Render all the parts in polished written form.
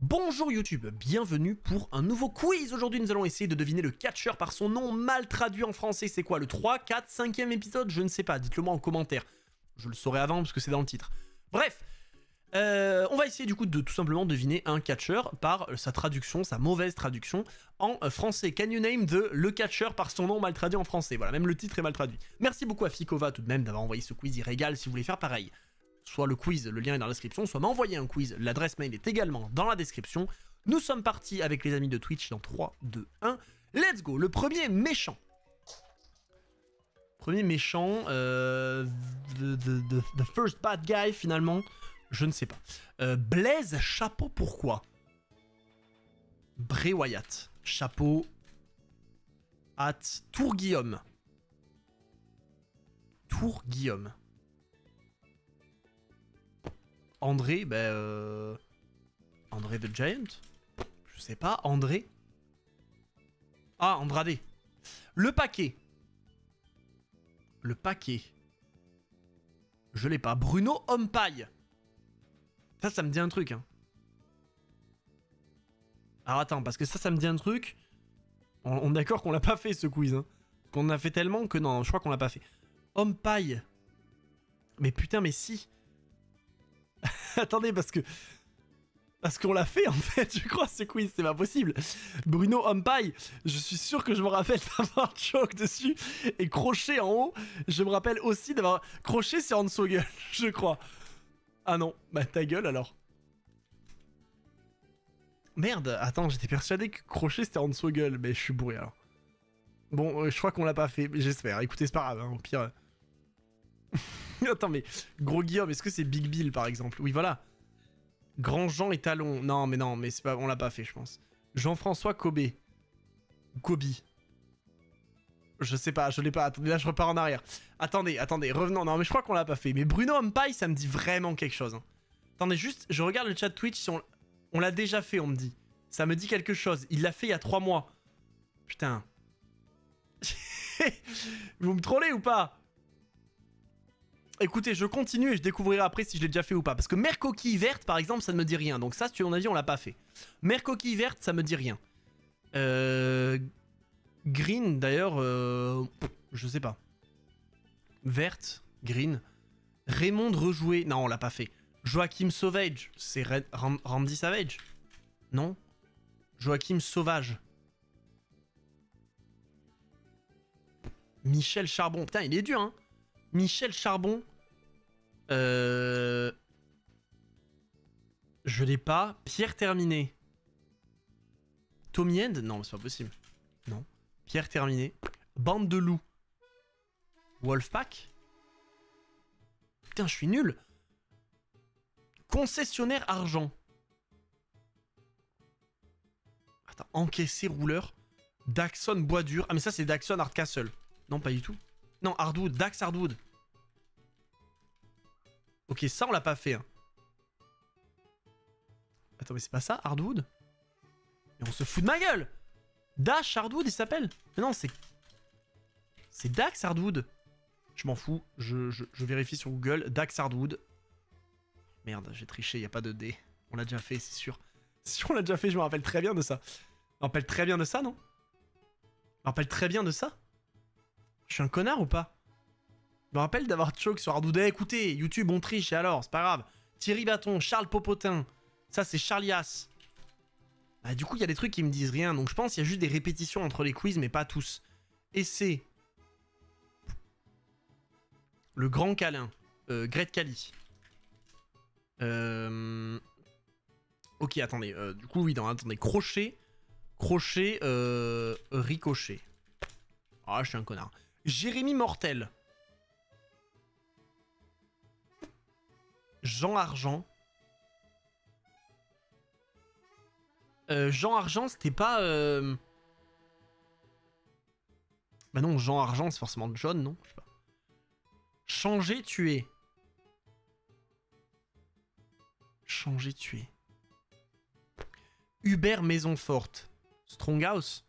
Bonjour YouTube, bienvenue pour un nouveau quiz. Aujourd'hui nous allons essayer de deviner le catcheur par son nom mal traduit en français. C'est quoi, le 3, 4, 5e épisode? Je ne sais pas, dites-le moi en commentaire. Je le saurai avant parce que c'est dans le titre. Bref, on va essayer du coup de tout simplement deviner un catcheur par sa traduction, sa mauvaise traduction en français. Can you name le catcheur par son nom mal traduit en français? Voilà, même le titre est mal traduit. Merci beaucoup à Fikova tout de même d'avoir envoyé ce quiz, il régale si vous voulez faire pareil. Soit le quiz, le lien est dans la description, soit m'envoyer un quiz, l'adresse mail est également dans la description. Nous sommes partis avec les amis de Twitch dans 3, 2, 1. Let's go, le premier méchant. Premier méchant, the first bad guy finalement, je ne sais pas. Blaise, chapeau, pourquoi? Bray Wyatt, chapeau, at Tour Guillaume. Tour Guillaume. André, André the Giant? Je sais pas, André? Ah, Andrade. Le paquet. Le paquet. Je l'ai pas. Bruno Homme-Paille. Ça me dit un truc, hein. Alors attends, parce que ça me dit un truc. On est d'accord qu'on l'a pas fait, ce quiz, hein. Qu'on en a fait tellement que non, je crois qu'on l'a pas fait. Homme-Paille. Mais putain, mais si. Attendez, parce qu'on l'a fait en fait, je crois, ce quiz, c'est pas possible. Bruno Homme-Paille, je suis sûr que je me rappelle d'avoir choc dessus et crochet en haut. Je me rappelle aussi d'avoir crochet, c'est en dessous gueule, je crois. Ah non, bah ta gueule alors. Merde, attends, j'étais persuadé que crochet c'était en dessous gueule, mais je suis bourré alors. Bon, je crois qu'on l'a pas fait, j'espère. Écoutez, c'est pas grave, hein, au pire. Attends, mais Gros Guillaume, est-ce que c'est Big Bill par exemple? Oui, voilà. Grand Jean et Talon. Non, mais c'est pas, on l'a pas fait, je pense. Jean-François Kobe. Kobe. Je sais pas, je l'ai pas. Attendez, là, je repars en arrière. Attendez, revenons. Non, mais je crois qu'on l'a pas fait. Mais Bruno Homme-Paille, ça me dit vraiment quelque chose. Hein. Attendez, juste, je regarde le chat Twitch. Si on l'a déjà fait, on me dit. Ça me dit quelque chose. Il l'a fait il y a 3 mois. Putain. Vous me trollez ou pas? Écoutez, je continue et je découvrirai après si je l'ai déjà fait ou pas. Parce que Mère Coquille Verte, par exemple, ça ne me dit rien. Donc ça, si tu en as dit, on l'a pas fait. Mère Coquille Verte, ça me dit rien. Green, d'ailleurs, je sais pas. Verte, Green. Raymond Rejoué, non, on l'a pas fait. Joachim Sauvage, c'est Randy Savage? Non. Joachim Sauvage. Michel Charbon, putain, il est dur, hein. Michel Charbon. Je l'ai pas. Pierre Terminé. Tommy End? Non, c'est pas possible. Non. Pierre Terminé. Bande de loups. Wolfpack? Putain, je suis nul. Concessionnaire argent. Attends, encaissé rouleur. Daxon bois dur. Ah, mais ça, c'est Daxon Hardcastle. Non, pas du tout. Non, Hardwood. Dax Hardwood. Ok, ça, on l'a pas fait. Hein. Attends, mais c'est pas ça, Hardwood? Mais on se fout de ma gueule! Dash Hardwood, il s'appelle? Mais non, c'est... C'est Dax Hardwood. Je m'en fous, je vérifie sur Google. Dax Hardwood. Merde, j'ai triché, y a pas de D. On l'a déjà fait, c'est sûr. Si on l'a déjà fait, je me rappelle très bien de ça. Je me rappelle très bien de ça, non? Je me rappelle très bien de ça? Je suis un connard ou pas? Je me rappelle d'avoir choke sur Hardwood. Eh, écoutez, YouTube, on triche, et alors, c'est pas grave. Thierry Bâton, Charles Popotin. Ça, c'est Charlias. Bah, du coup, il y a des trucs qui me disent rien. Donc, je pense qu'il y a juste des répétitions entre les quiz, mais pas tous. Et c'est... Le Grand Câlin. Gret Cali. Ok, attendez. Du coup, oui, attendez. Crochet. Crochet. Ricochet. Ah, je suis un connard. Jérémy Mortel. Jean Argent. Jean Argent, c'était pas... Bah non, Jean Argent, c'est forcément John, non? Je sais pas. Changer, tuer. Changer, tuer. Hubert Maison Forte. Stronghouse.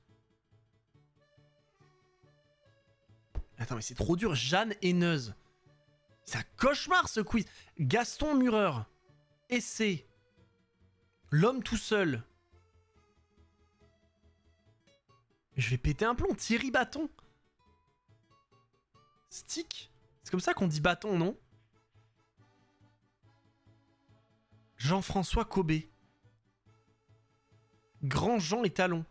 Attends, mais c'est trop dur. Jeanne Haineuse. C'est un cauchemar ce quiz. Gaston Mureur. Essai. L'homme tout seul. Je vais péter un plomb. Thierry Bâton. Stick. C'est comme ça qu'on dit bâton, non? Jean-François Cobé. Grand Jean et Talon.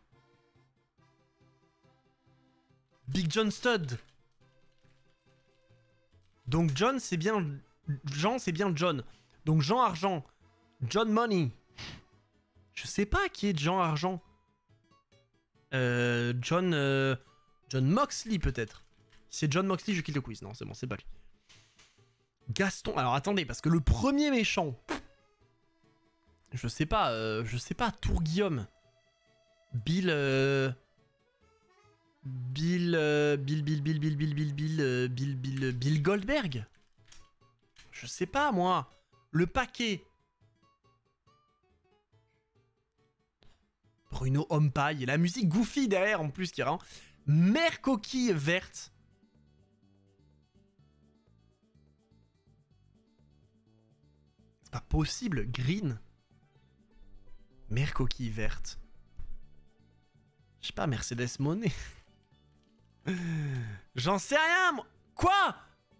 Big John Stud. Donc John, c'est bien... Jean, c'est bien John. Donc Jean Argent. John Money. Je sais pas qui est Jean Argent. John Moxley, peut-être. Si c'est John Moxley, je quitte le quiz. Non, c'est bon, c'est pas lui. Gaston. Alors, attendez, parce que le premier méchant... Je sais pas, Tour Guillaume. Bill Goldberg. Je sais pas, moi. Le paquet. Bruno Hompaille. Et la musique Goofy derrière, en plus, qui rend. Mère Coquille Verte. C'est pas possible. Green. Mère Coquille Verte. Je sais pas, Mercedes Monet. J'en sais rien, moi. Quoi?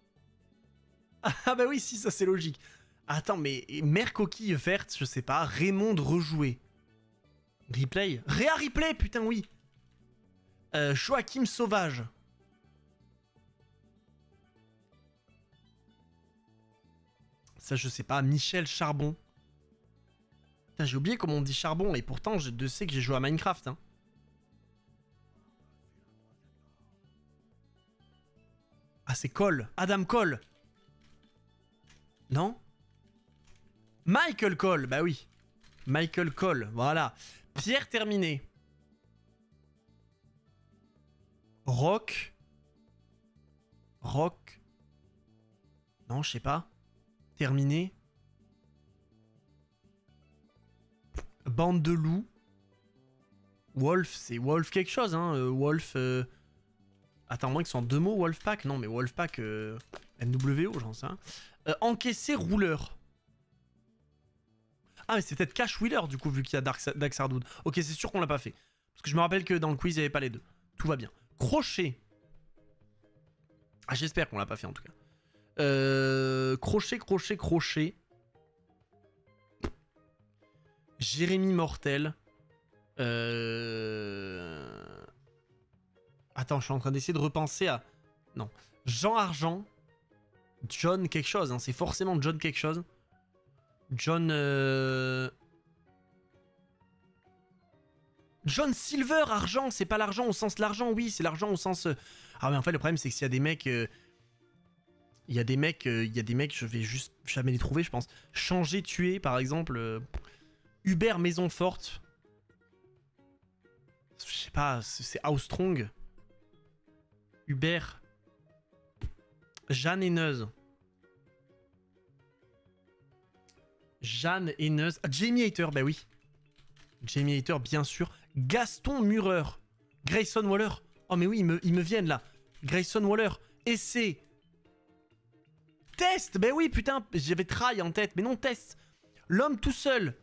Ah bah oui, si, ça c'est logique. Attends, mais Mère Coquille Verte, je sais pas. Raymond Rejoué. Replay. Réa Replay, putain, oui. Joachim Sauvage. Ça, je sais pas. Michel Charbon. Putain, j'ai oublié comment on dit charbon, et pourtant, je sais que j'ai joué à Minecraft, hein. Ah, c'est Cole. Adam Cole. Non? Michael Cole, bah oui. Michael Cole, voilà. Pierre Terminé. Rock. Non, je sais pas. Terminé. Bande de loups. Wolf, c'est Wolf quelque chose, hein. Wolf... Attends, moins que ce soit en deux mots, Wolfpack. Non, mais Wolfpack, NWO, j'en sais rien. Encaisser rouleur. Ah, mais c'est peut-être Cash Wheeler, du coup, vu qu'il y a Dax Hardwood. Ok, c'est sûr qu'on l'a pas fait. Parce que je me rappelle que dans le quiz, il n'y avait pas les deux. Tout va bien. Crochet. Ah, j'espère qu'on l'a pas fait, en tout cas. Crochet. Jérémy Mortel. Attends, je suis en train d'essayer de repenser à... Non. Jean Argent. John quelque chose, hein. C'est forcément John quelque chose. John Silver, argent, c'est pas l'argent au sens l'argent, oui, c'est l'argent au sens... Ah mais en fait le problème c'est que s'il y a des mecs... Il y a des mecs, je vais juste jamais les trouver je pense. Changer, tuer par exemple. Hubert Maison Forte. Je sais pas, c'est Armstrong. Hubert. Jeanne Haineuse. Jeanne Haineuse. Ah, Jamie Hater, bah oui. Jamie Hater, bien sûr. Gaston Mureur. Grayson Waller. Oh mais oui, ils me viennent là. Grayson Waller. Essai. Test. Bah oui, putain, j'avais Try en tête. Mais non, Test. L'homme tout seul.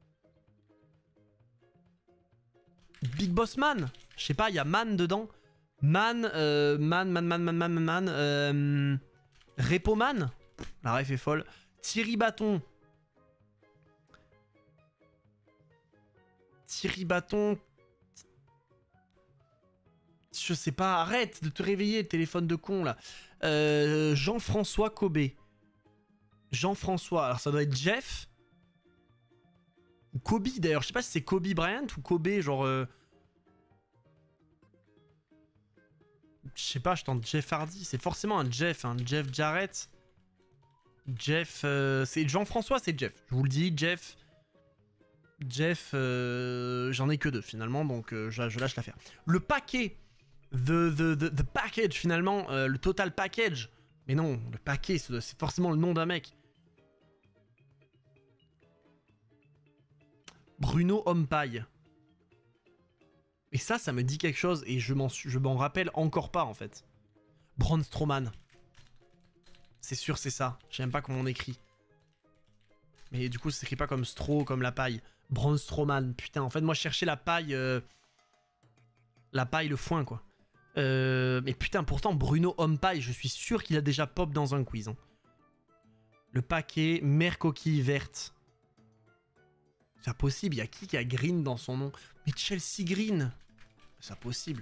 Big Boss Man. Je sais pas, il y a Man dedans. Man. Repo Man. La ref est folle. Thierry Bâton. Je sais pas, arrête de te réveiller, le téléphone de con là. Jean-François Cobé. Jean-François, alors ça doit être Jeff. Ou Kobe d'ailleurs, je sais pas si c'est Kobe Bryant ou Kobe, genre... Je sais pas, je tente Jeff Hardy, c'est forcément un Jeff, hein. Jeff Jarrett. Jeff... c'est Jean-François, c'est Jeff. Je vous le dis, Jeff... j'en ai que deux finalement, donc je lâche l'affaire. Le paquet, the package finalement, le total package. Mais non, le paquet, c'est forcément le nom d'un mec. Bruno Hompaille. Et ça me dit quelque chose et je m'en rappelle encore pas en fait. Braun Strowman. C'est sûr, c'est ça. Je sais même pas comment on écrit. Mais du coup, ça s'écrit pas comme Stro, comme la paille. Braun Strowman, putain, en fait, moi, je cherchais la paille, le foin, quoi. Mais putain, pourtant, Bruno Homme-Paille, je suis sûr qu'il a déjà pop dans un quiz. Hein. Le paquet, mère coquille verte. C'est impossible, il y a qui a Green dans son nom? Mais Chelsea Green. C'est impossible.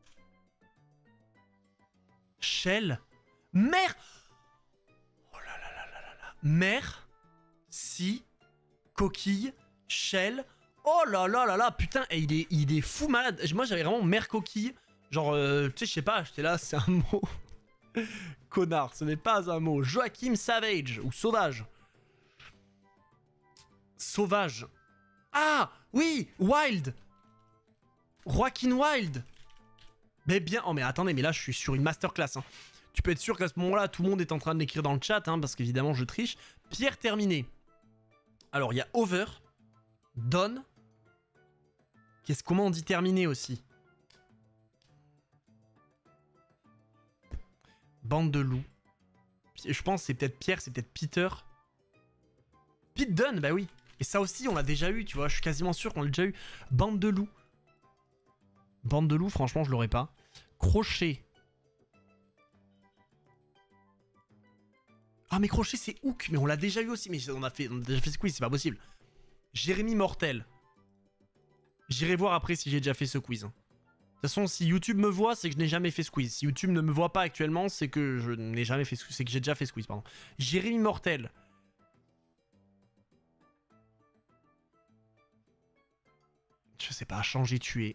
Shell. Mère. Oh là là là là là là. Mère. Si. Coquille. Shell. Oh là là là là. Putain, et il est fou malade. Moi, j'avais vraiment mère coquille. Genre, tu sais, je sais pas, j'étais là, c'est un mot. Connard, ce n'est pas un mot. Joachim Savage. Ou Sauvage. Sauvage. Ah oui, Wild. Joaquin Wild. Mais bien... Oh mais attendez, mais là je suis sur une masterclass. Hein. Tu peux être sûr qu'à ce moment-là, tout le monde est en train de l'écrire dans le chat, hein, parce qu'évidemment je triche. Pierre terminé. Alors il y a Over, Don. Comment on dit terminé aussi? Bande de loups. Je pense que c'est peut-être Pierre, c'est peut-être Peter. Pete Dunne, bah oui. Et ça aussi, on l'a déjà eu, tu vois. Je suis quasiment sûr qu'on l'a déjà eu. Bande de loups. Bande de loups, franchement, je l'aurais pas. Crochet. Ah, mais Crochet, c'est Hook. Mais on l'a déjà eu aussi. Mais on a déjà fait ce quiz, c'est pas possible. Jérémy Mortel. J'irai voir après si j'ai déjà fait ce quiz. De toute façon, si YouTube me voit, c'est que je n'ai jamais fait ce quiz. Si YouTube ne me voit pas actuellement, c'est que je n'ai jamais fait ce quiz. C'est que j'ai déjà fait ce quiz, pardon. Jérémy Mortel. Je sais pas, changer, tuer.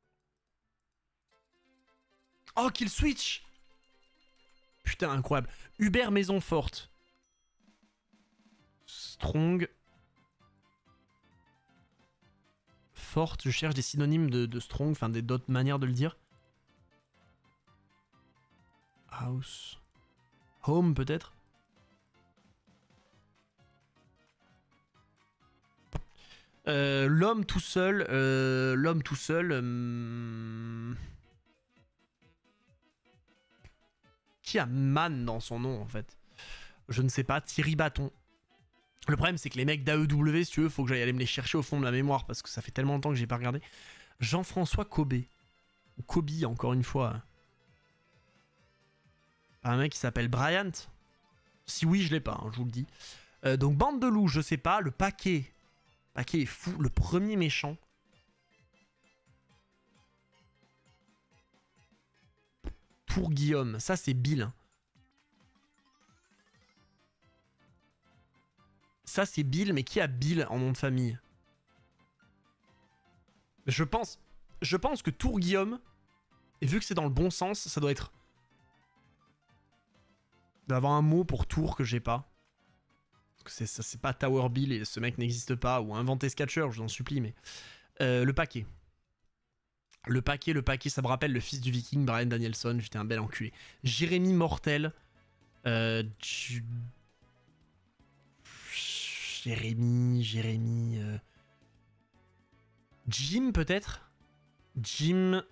Oh, Kill Switch. Putain, incroyable. Hubert Maison Forte. Strong. Forte, je cherche des synonymes de strong, enfin d'autres manières de le dire. House. Home, peut-être. L'homme tout seul. L'homme tout seul. Qui a man dans son nom en fait? Je ne sais pas. Thierry Bâton. Le problème c'est que les mecs d'AEW, si tu veux, faut que j'aille aller me les chercher au fond de la mémoire parce que ça fait tellement longtemps que j'ai pas regardé. Jean-François Kobe. Ou Kobe encore une fois. Un mec qui s'appelle Bryant. Si oui, je l'ai pas, hein, je vous le dis. Donc bande de loups, je sais pas. Le paquet. Le paquet est fou. Le premier méchant. Tour Guillaume. Ça c'est Bill. Ça c'est Bill, mais qui a Bill en nom de famille? Je pense que Tour Guillaume, et vu que c'est dans le bon sens, ça doit être... d'avoir un mot pour Tour que j'ai pas. Parce que c'est pas Tower Bill et ce mec n'existe pas, ou inventer Sketcher, je vous en supplie, mais... le paquet. Le paquet, ça me rappelle le fils du viking, Brian Danielson, j'étais un bel enculé. Jérémy Mortel. Jérémy... Jim, peut-être? Jim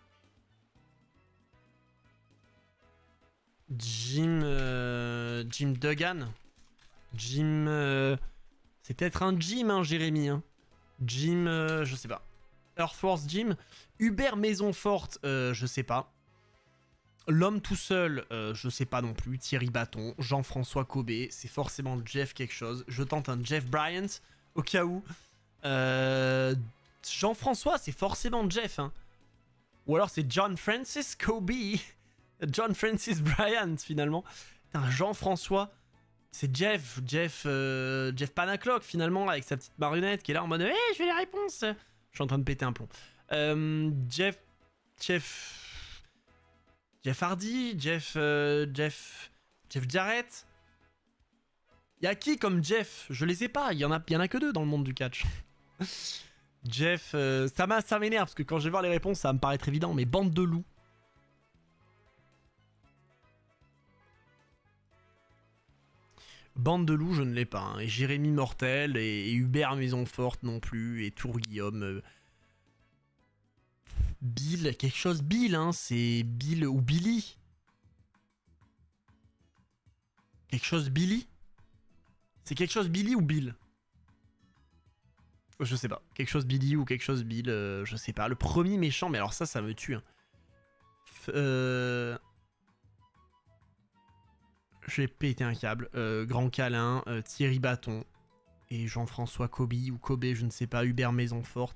Duggan. Jim... c'est peut-être un Jim, hein, Jérémy. Hein. Jim... je sais pas. Earth Force Jim. Hubert Maison Forte, je sais pas. L'homme tout seul, je sais pas non plus. Thierry Bâton. Jean-François Kobe. C'est forcément Jeff quelque chose. Je tente un Jeff Bryant, au cas où. Jean-François, c'est forcément Jeff. Hein. Ou alors c'est John Francis Kobe. John Francis Bryant, finalement. Jean-François, c'est Jeff Panaclock, finalement, avec sa petite marionnette qui est là en mode hey, je fais les réponses. Je suis en train de péter un plomb. Jeff Hardy, Jeff Jarrett. Il y a qui comme Jeff? Je les ai pas, il y en a que deux dans le monde du catch. Jeff, ça m'énerve parce que quand je vais voir les réponses, ça va me paraître évident, mais bande de loups. Bande de loups, je ne l'ai pas. Hein. Et Jérémy Mortel, et Hubert Maison Forte non plus, et Tour Guillaume. Bill, quelque chose Bill, hein, c'est Bill ou Billy. Quelque chose Billy? C'est quelque chose Billy ou Bill? Je sais pas. Quelque chose Billy ou quelque chose Bill, je sais pas. Le premier méchant, mais alors ça me tue. Hein. J'ai pété un câble. Grand câlin, Thierry Bâton et Jean-François Kobe ou Kobe, je ne sais pas, Hubert Maisonfort.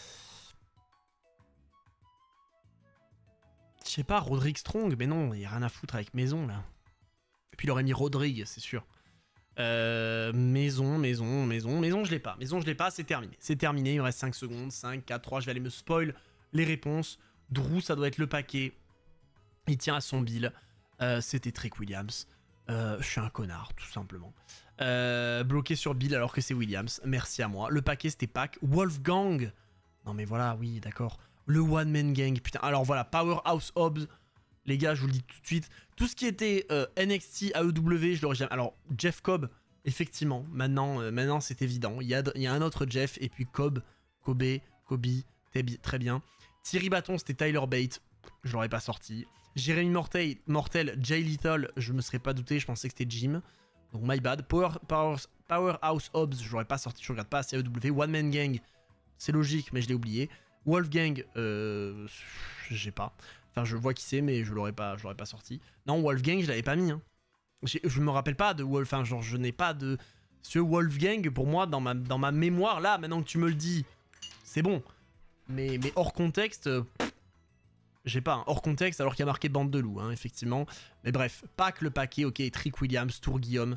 Je sais pas, Rodrigue Strong, mais non, il y a rien à foutre avec Maison là. Et puis il aurait mis Rodrigue, c'est sûr. Maison, je l'ai pas. Maison, je l'ai pas, c'est terminé. C'est terminé, il me reste 5 secondes. 5, 4, 3, je vais aller me spoil les réponses. Drew, ça doit être le paquet. Il tient à son bill. C'était Trick Williams. Je suis un connard, tout simplement. Bloqué sur Bill alors que c'est Williams. Merci à moi. Le paquet, c'était Pac. Wolfgang. Non mais voilà, oui, d'accord. Le One Man Gang, putain. Alors voilà, Powerhouse Hobbs. Les gars, je vous le dis tout de suite. Tout ce qui était NXT, AEW, je l'aurais jamais... Alors, Jeff Cobb, effectivement, maintenant c'est évident. Il y a un autre Jeff, et puis Kobe, très bien. Thierry Bâton, c'était Tyler Bate. Je l'aurais pas sorti. Jérémy Mortel, Jay Little, je me serais pas douté, je pensais que c'était Jim. Donc my bad. Powerhouse Hobbs, je l'aurais pas sorti, je regarde pas assez AEW. One Man Gang, c'est logique, mais je l'ai oublié. Wolfgang, j'ai pas. Enfin, je vois qui c'est, mais je l'aurais pas sorti. Non, Wolfgang, je l'avais pas mis. Hein. Je me rappelle pas de Wolf. Enfin, genre, je n'ai pas de. Ce Wolfgang, pour moi, dans ma mémoire, là, maintenant que tu me le dis, c'est bon. Mais hors contexte. J'ai pas, hein, hors contexte, alors qu'il y a marqué bande de loups, hein, effectivement. Mais bref, Pac le paquet, ok, Trick Williams, Tour Guillaume.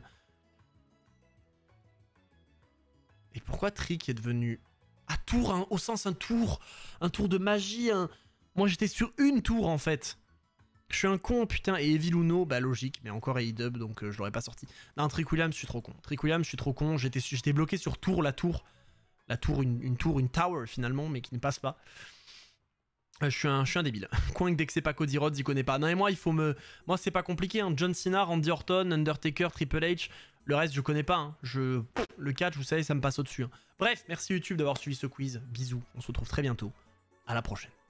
Et pourquoi Trick est devenu... Ah, tour, hein, au sens un tour de magie, hein. Moi j'étais sur une tour en fait. Je suis un con, putain, et Evil Uno, bah logique, mais encore AEW, donc je l'aurais pas sorti. Non, Trick Williams, je suis trop con. Trick Williams, je suis trop con, j'étais bloqué sur tour, la tour, une tower finalement, mais qui ne passe pas. Je suis un débile. Coin dès que c'est pas Cody Rhodes, il connaît pas. Non, et moi, il faut me... Moi, c'est pas compliqué, hein. John Cena, Randy Orton, Undertaker, Triple H. Le reste, je connais pas. Hein. Le catch, vous savez, ça me passe au-dessus. Hein. Bref, merci YouTube d'avoir suivi ce quiz. Bisous, on se retrouve très bientôt. À la prochaine.